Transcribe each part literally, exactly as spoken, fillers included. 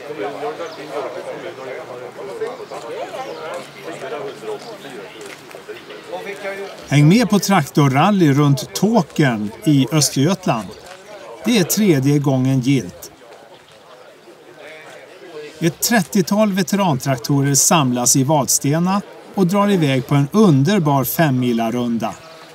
Häng med på traktorrally runt Tåkern i Östergötland. Det är tredje gången gilt. Ett trettiotal veterantraktorer samlas i Vadstena och drar iväg på en underbar femmilarrunda.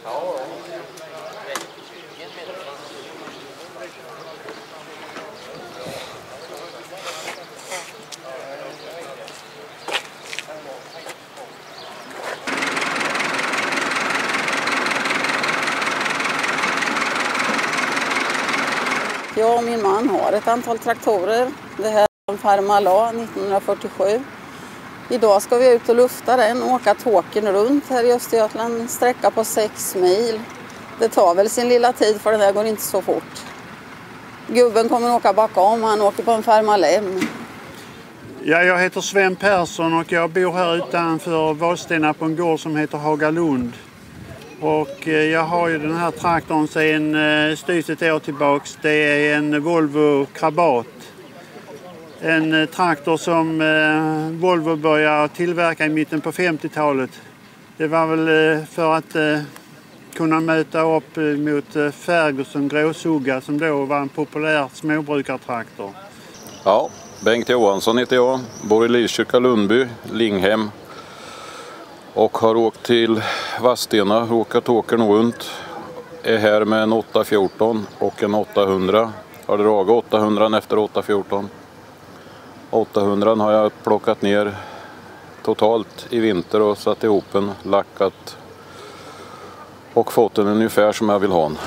Jag och min man har ett antal traktorer. Det här är en Farmala nittonhundrafyrtiosju. Idag ska vi ut och lufta den och åka Tåkern runt här i Östergötland. En sträcka på sex mil. Det tar väl sin lilla tid för det där går inte så fort. Gubben kommer åka bakom, han åker på en Farmala. Ja, jag heter Sven Persson och jag bor här utanför Vadstena på en gård som heter Hagalund. Och jag har ju den här traktorn sedan styvt ett år tillbaks. Det är en Volvo Krabat. En traktor som Volvo började tillverka i mitten på femtiotalet. Det var väl för att kunna möta upp mot Ferguson gråsugga som då var en populär småbrukartraktor. Ja, Bengt Johansson heter jag. Bor i Lidköping, Lundby, Linghem. Och har åkt till Vadstena, råkat Tåkern runt. Är här med en åtta fjorton och en åttahundra. Har dragit åttahundra efter åtta fjorton. åttahundra har jag plockat ner totalt i vinter och satt ihop en, lackat och fått den ungefär som jag vill ha den.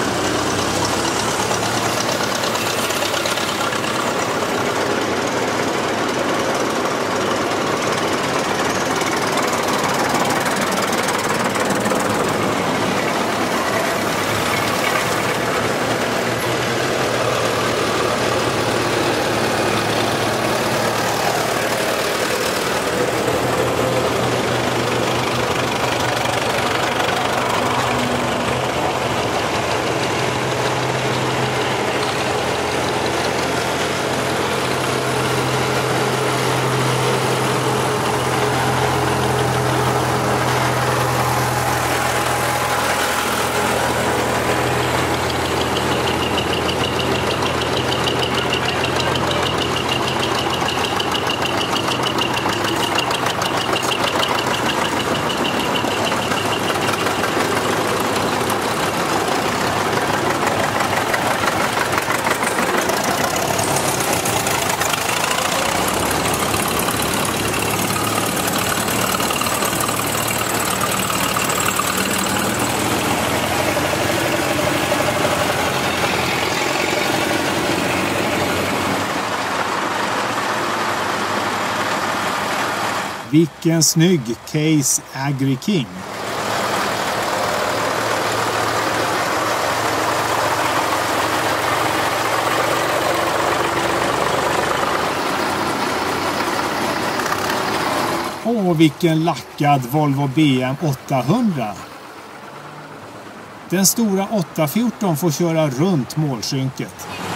Vilken snygg Case Agri King. Åh, vilken lackad Volvo B M åttahundra. Den stora åtta fjorton får köra runt målskynket.